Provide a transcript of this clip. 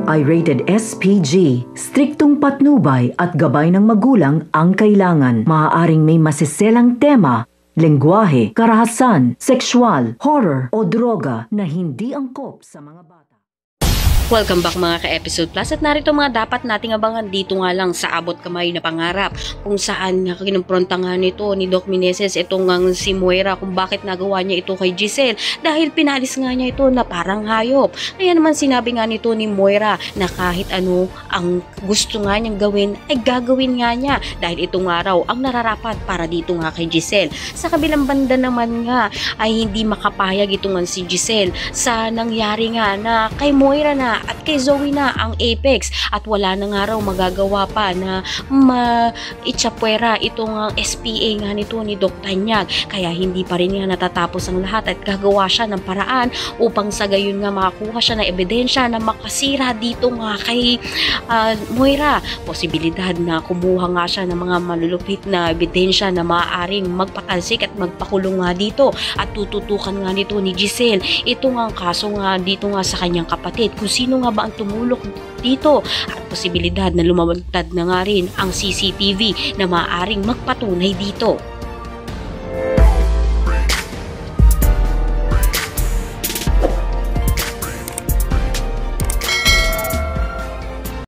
ay rated SPG. Striktong patnubay at gabay ng magulang ang kailangan. Maaaring may masiselang tema, lengguwahe, karahasan, sexual, horror o droga na hindi angkop sa mga bata. Welcome back mga ka-Episode Plus at narito mga dapat nating abangan dito nga lang sa Abot Kamay na Pangarap kung saan kinumpronta nga nito ni Doc Meneses itong si Moira kung bakit nagawa niya ito kay Giselle dahil pinalis nga niya ito na parang hayop. Kaya naman sinabi nga nito ni Moira na kahit ano ang gusto nga niyang gawin ay gagawin nga niya dahil ito nga raw ang nararapat para dito nga kay Giselle. Sa kabilang banda naman nga ay hindi makapayag ito nga si Giselle sa nangyari nga na kay Moira na at kay Zoe na ang apex at wala na nga raw magagawa pa na itsapuera itong SPA nga nito ni Doc Tanyag, kaya hindi pa rin nga natatapos ang lahat at gagawa siya ng paraan upang sa gayon nga makakuha siya ng ebidensya na makasira dito nga kay Moira. Posibilidad na kumuha nga siya ng mga malulupit na ebidensya na maaaring magpatalsik at magpakulong nga dito at tututukan nga nito ni Giselle ito nga ang kaso nga dito nga sa kanyang kapatid kung sino nga ba ang tumulok dito at posibilidad na lumabantad na nga rin ang CCTV na maaaring magpatunay dito.